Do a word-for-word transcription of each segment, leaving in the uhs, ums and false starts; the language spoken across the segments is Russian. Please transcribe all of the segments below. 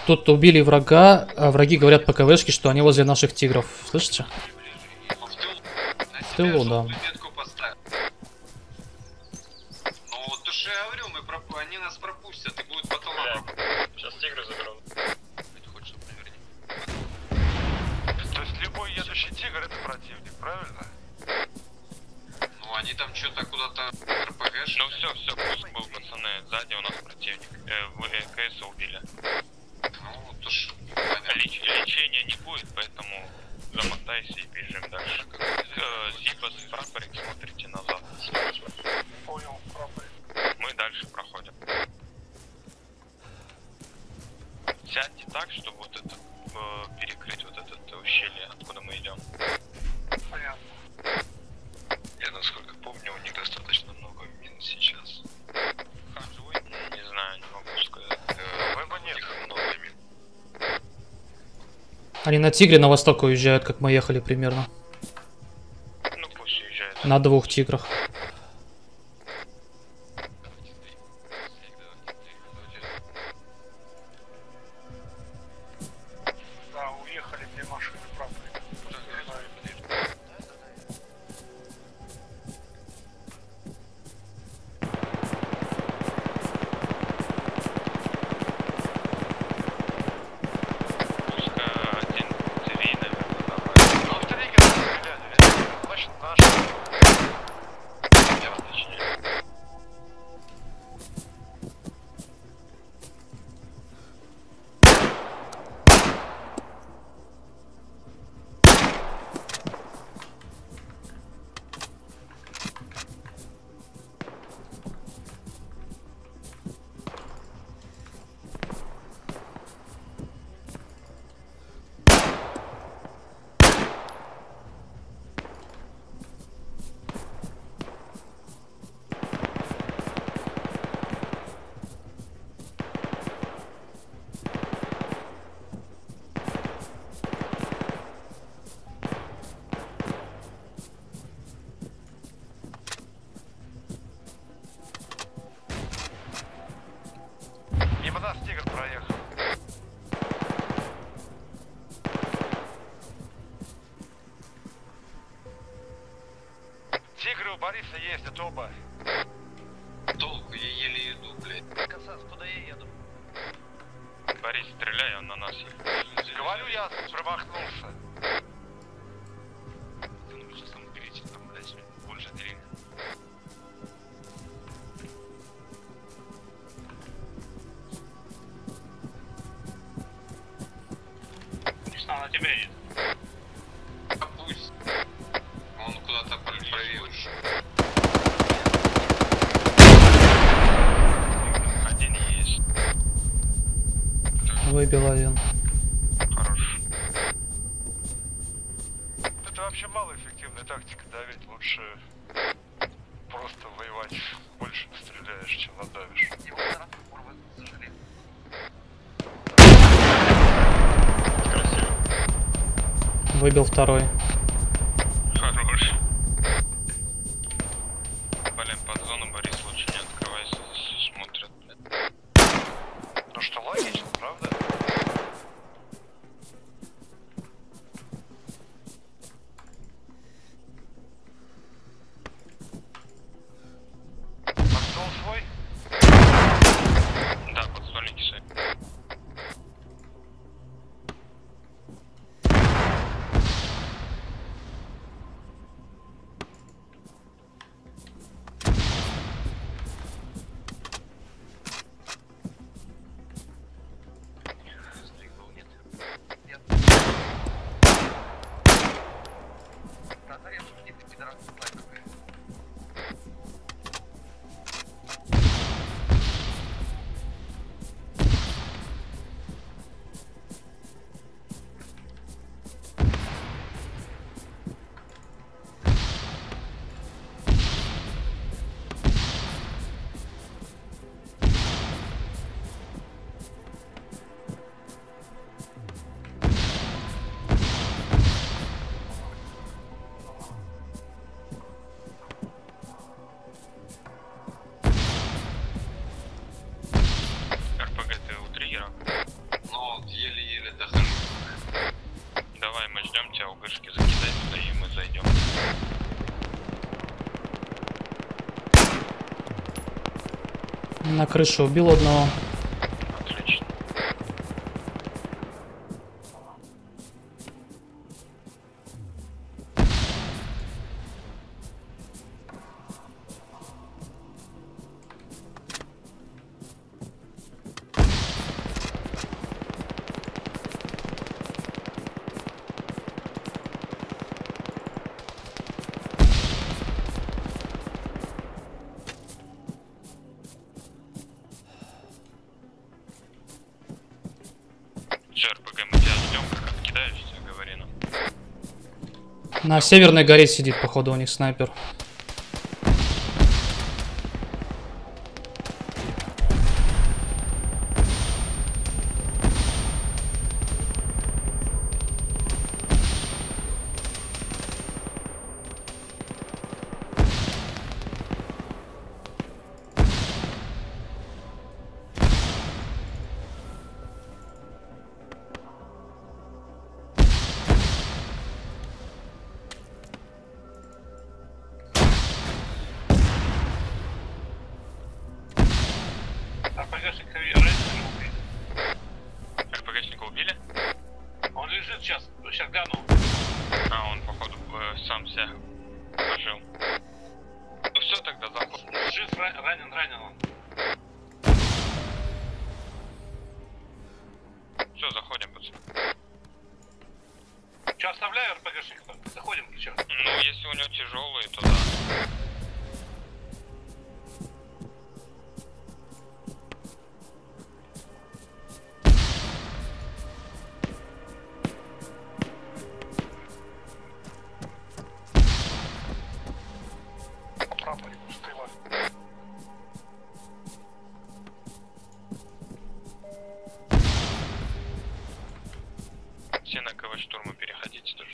Тут убили врага, а враги говорят по КВшке, что они возле наших тигров. Слышите? В тылу, да. Ну вот то, что я говорил, мы проп... они нас пропустят и будут по талантам. Сейчас тигры заберут. Ты хочешь, чтобы наверняка. То есть любой едущий тигр это противник, правильно? Ну они там что-то куда-то РПГшили. Ну все, все, пуск был, пацаны. Сзади у нас противник. Э, вы КС убили. Ну то ж, Леч... Лечения не будет, поэтому замотайся и бежим дальше. Э, Зипа, прапорик, смотрите назад. Понял, прапорик. Мы дальше проходим. Сядьте так, чтобы вот это э, перекрыть вот это ущелье, откуда мы идем. Понятно. я насколько помню, у них достаточно много мин сейчас. Как живой? Не знаю, не могу сказать. Веба нет. Много мин. Они на тигре на восток уезжают, как мы ехали примерно. Ну пусть уезжает. На двух тиграх. Да, уехали две машины, прапорик. Пусть один три, наверное, давай. Ну, в Тариге нас стреляли, значит наши. Я уточняю. Мимо нас тигр проехал. Тигры у Бориса ездят оба. Толку, я еле иду, блядь. Касас, куда я еду? Борис, стреляй, он на нас едет. Говорю, я промахнулся. Ты ну сейчас там берите, там, блядь, больше дрин. Что на тебя едет? А пусть. Он куда-то проехал. Один есть. Выбил один. Хорош. Это вообще малоэффективная тактика давить. Лучше просто воевать. Больше стреляешь, чем надавишь. Красиво. Выбил второй. Хорош. Блин, под зону, Борис, лучше не открывайся, здесь смотрят, блядь. Ну что, логично, правда? Подстол свой? Да, подствольники свои. ЛГшки закидай туда, и мы зайдем. На крыше убил одного. Отлично. РПГ, мы тебя ждем, как откидаешься, говори нам. На северной горе сидит, походу, у них снайпер. РПГшника убили? Он лежит сейчас, сейчас гляну. А, он, походу, э, сам себя пожил. Ну все, тогда заход. Жив, ра- ранен, ранен он. Все, заходим, пацаны. Че, оставляю РПГшника? Заходим, че? Ну, если у него тяжелые, то да. Прапорик с тыла. Все на КВ штурму переходите тоже.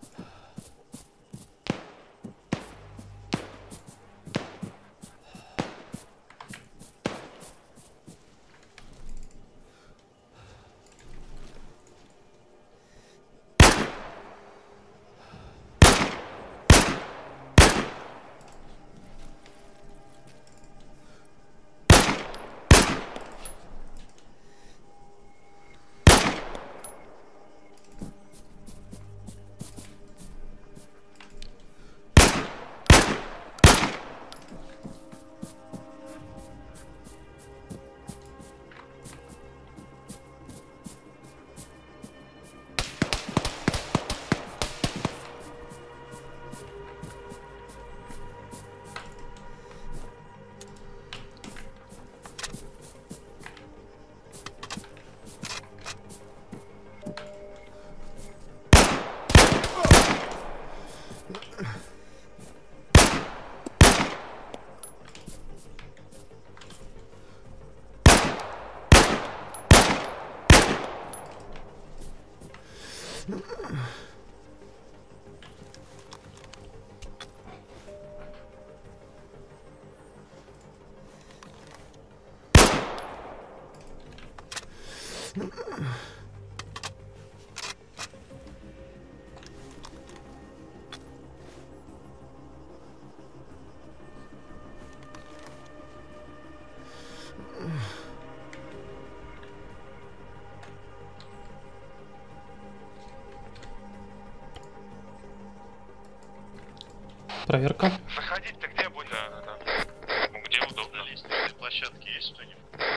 Проверка. Заходить-то где будет? Да, да, да. Ну, где удобно? На лестничной площадке есть кто-нибудь?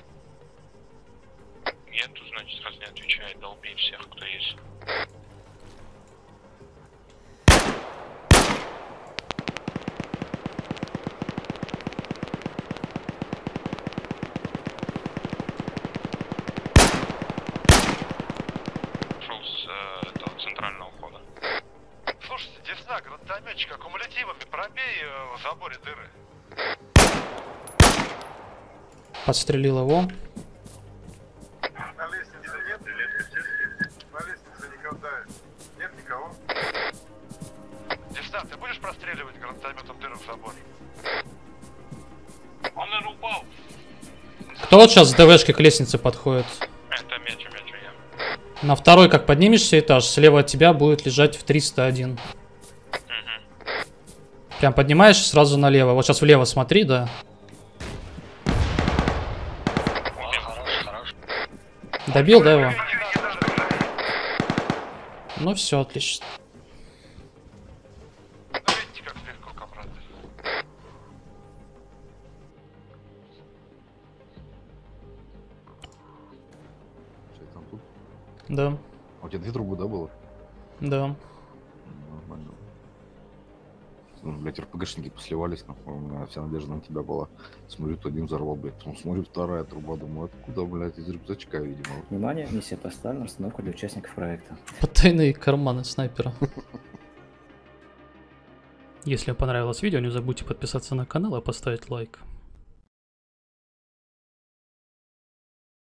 Нету, значит, раз не отвечает, долби всех, кто есть. Шел с э, этого центрального входа. Слушайте, Десна, гранатометчик, аккумулятивами пробей э, в заборе дыры. Подстрелил его. На лестнице нет? На лестнице никогда нет никого. Десна, ты будешь простреливать гранатометом дыры в заборе? Он, наверное, упал. Кто вот сейчас с ДВшки к лестнице подходит? Это мячу, мячу я. На второй, как поднимешься этаж, слева от тебя будет лежать в триста один. Прям поднимаешь сразу налево. Вот сейчас влево смотри, да. Добил, да, его? Ну все, отлично. Ну, видите, как легко, комрады. Что там тут? Да, А у тебя две трубы, да, было? да. Нормально. Ну, блядь, РПГшники посливались, нахуй, у меня вся надежда на тебя была. Смотрю, то один взорвал, блядь, потом смотрю, вторая труба, думаю, откуда, блядь, из рюкзачка, видимо. Внимание, миссия поставлена, расстановка для участников проекта. Потайные карманы снайпера. Если вам понравилось видео, не забудьте подписаться на канал и поставить лайк.